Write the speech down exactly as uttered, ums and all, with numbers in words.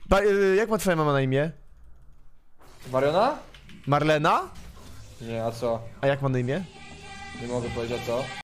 Ba y jak ma twoja mama na imię? Mariona? Marlena? Nie, a co? A jak ma na imię? Nie mogę powiedzieć, a co?